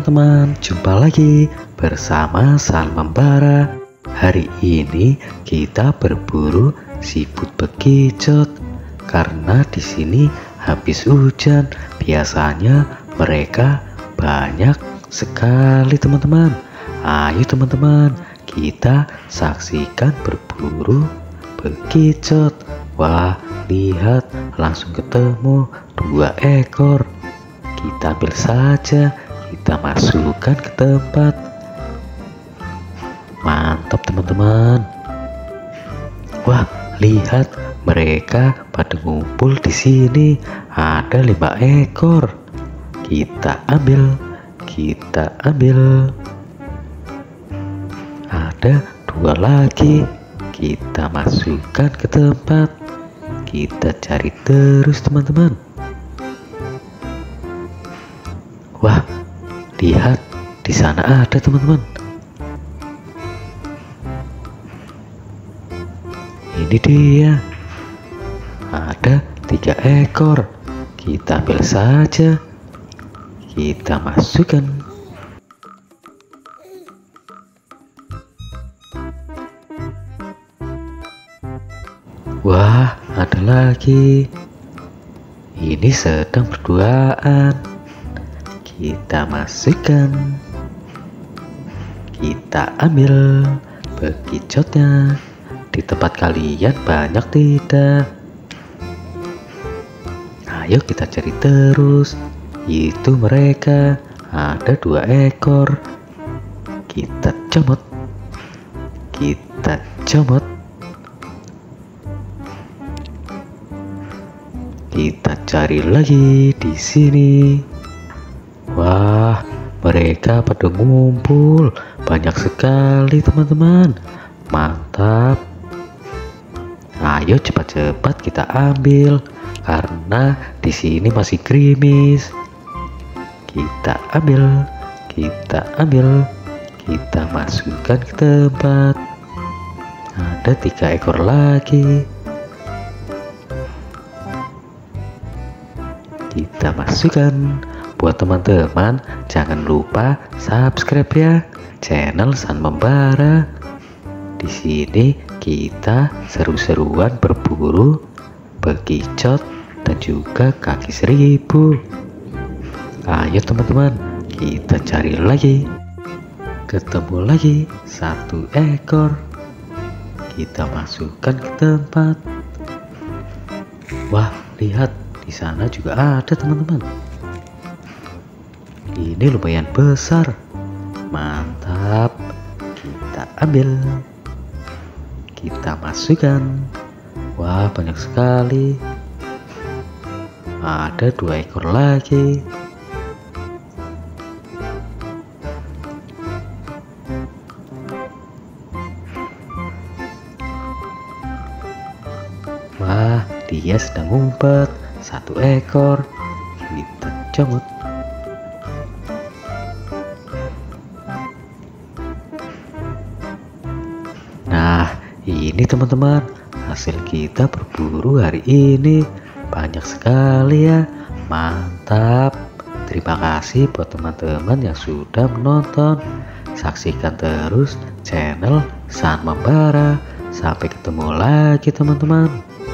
teman-teman, jumpa lagi bersama San Membara. Hari ini kita berburu siput bekicot karena di sini habis hujan. Biasanya mereka banyak sekali teman-teman. Ayo teman-teman, kita saksikan berburu bekicot. Wah, lihat, langsung ketemu 2 ekor. Kita ambil saja, kita masukkan ke tempat. Mantap teman-teman. Wah, lihat, mereka pada ngumpul di sini. Ada 5 ekor. Kita ambil. Ada 2 lagi. Kita masukkan ke tempat. Kita cari terus teman-teman. Wah, lihat, di sana ada teman-teman. Ini dia. Ada 3 ekor. Kita ambil saja. Kita masukkan. Wah, ada lagi. Ini sedang berduaan. Kita masukkan. Kita ambil bekicotnya. Di tempat kalian banyak tidak? Ayo kita cari terus. Itu mereka. Ada 2 ekor. Kita comot. Kita cari lagi di sini. Wah, mereka pada ngumpul banyak sekali teman-teman. Mantap. Ayo cepat-cepat kita ambil karena di sini masih gerimis. Kita ambil. Kita masukkan ke tempat. Ada 3 ekor lagi. Kita masukkan. Buat teman-teman, jangan lupa subscribe ya channel San Membara. Di sini kita seru-seruan berburu bekicot dan juga kaki seribu. Ayo teman-teman, kita cari lagi. Ketemu lagi 1 ekor. Kita masukkan ke tempat. Wah, lihat, di sana juga ada teman-teman. Ini lumayan besar. Mantap. Kita ambil. Kita masukkan. Wah, banyak sekali. Ada 2 ekor lagi. Wah, dia sedang ngumpet. 1 ekor. Kita comot. Nah, ini teman-teman, hasil kita berburu hari ini banyak sekali ya. Mantap. Terima kasih buat teman-teman yang sudah menonton. Saksikan terus channel San Membara. Sampai ketemu lagi teman-teman.